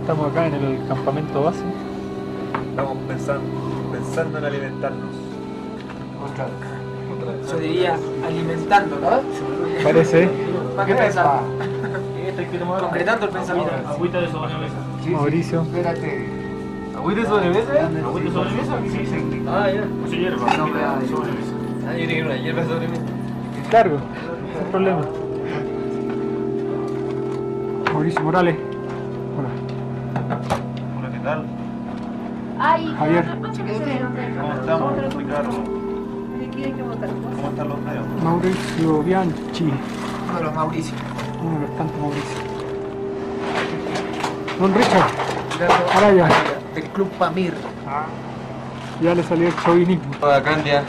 Estamos acá en el campamento base. Estamos pensando en alimentarnos. Yo diría alimentando, ¿no? Parece. ¿Para qué pensar? Concretando el pensamiento. Agüita de sobremesa. Mauricio. Espérate. ¿Agüita de sobremesa? ¿Agüita de sobremesa? Sí, sí. Ah, ya. Mucha hierba. Sobremesa. Ah, yo diría una hierba sobre mí. Cargo, sin problema. Mauricio Morales. Hola. Hola, ¿qué tal? Ay, Javier. ¿Cómo estamos, Ricardo? ¿Cómo están los dedos? Mauricio Bianchi. Uno de los Mauricio. Uno de los tantos Mauricio. Don Richard. Araya. Del Club Pamir. Ya le salió el chauvinismo. Hola, Candia.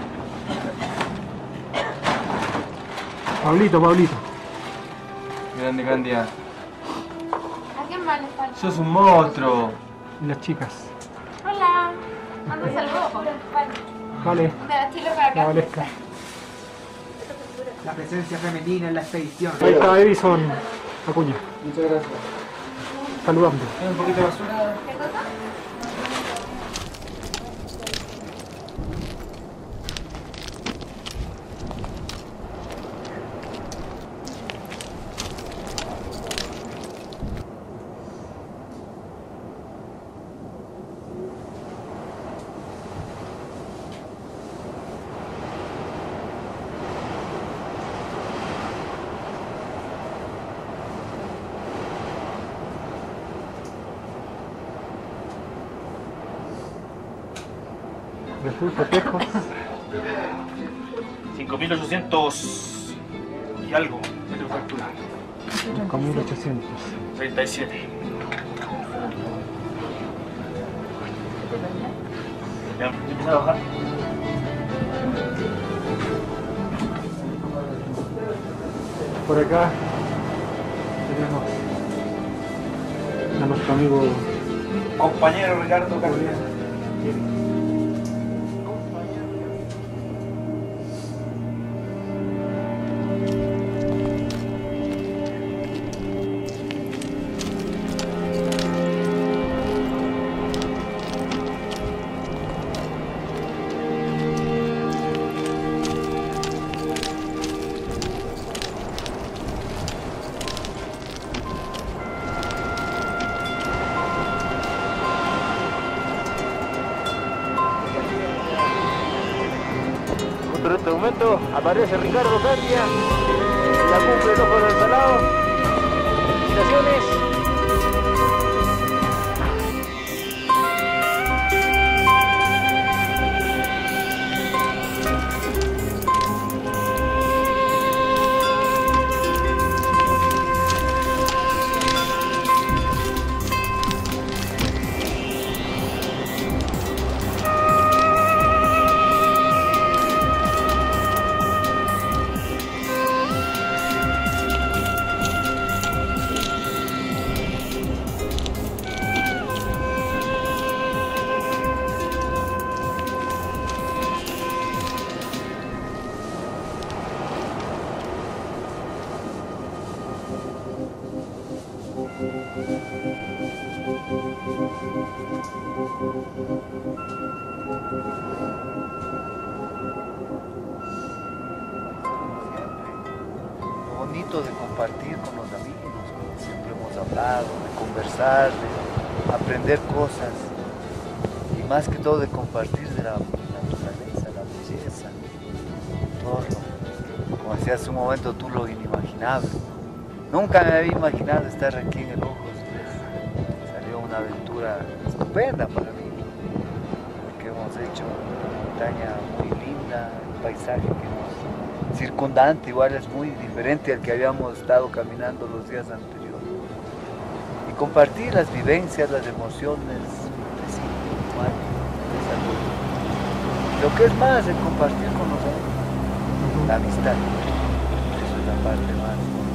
Pablito. Grande Candia. ¿a quién más le falta? Sos un monstruo. Y las chicas. Hola. Manda un saludo. Vale. De la chile para La acá. Valesca. La presencia femenina en la expedición. Ahí está Edison Acuña. Muchas gracias. Saludando. ¿Tiene un poquito de basura? ¿Qué cosa? Refugio Tejos. 5.800 y algo metros de altura. 5.800. 37. Ya, empieza a bajar. Por acá tenemos a nuestro amigo Compañero Ricardo Carlos. En este momento aparece Ricardo Candia en la cumbre del Ojo del Salado. Felicitaciones. Lo bonito de compartir con los amigos, como siempre hemos hablado, de conversar, de aprender cosas y más que todo de compartir de la naturaleza, la belleza, todo lo, como decía hace un momento tú, lo inimaginable. Nunca me había imaginado estar aquí en el Ojos. Salió una aventura estupenda para mí, porque hemos hecho una montaña muy linda, un paisaje que nos circundante igual es muy diferente al que habíamos estado caminando los días anteriores. Y compartir las vivencias, las emociones, lo que es más, el compartir con los amigos, la amistad, eso es la parte más bonita.